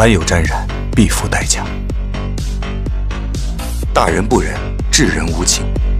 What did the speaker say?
凡有沾染，必付代价。大人不仁，治人无情。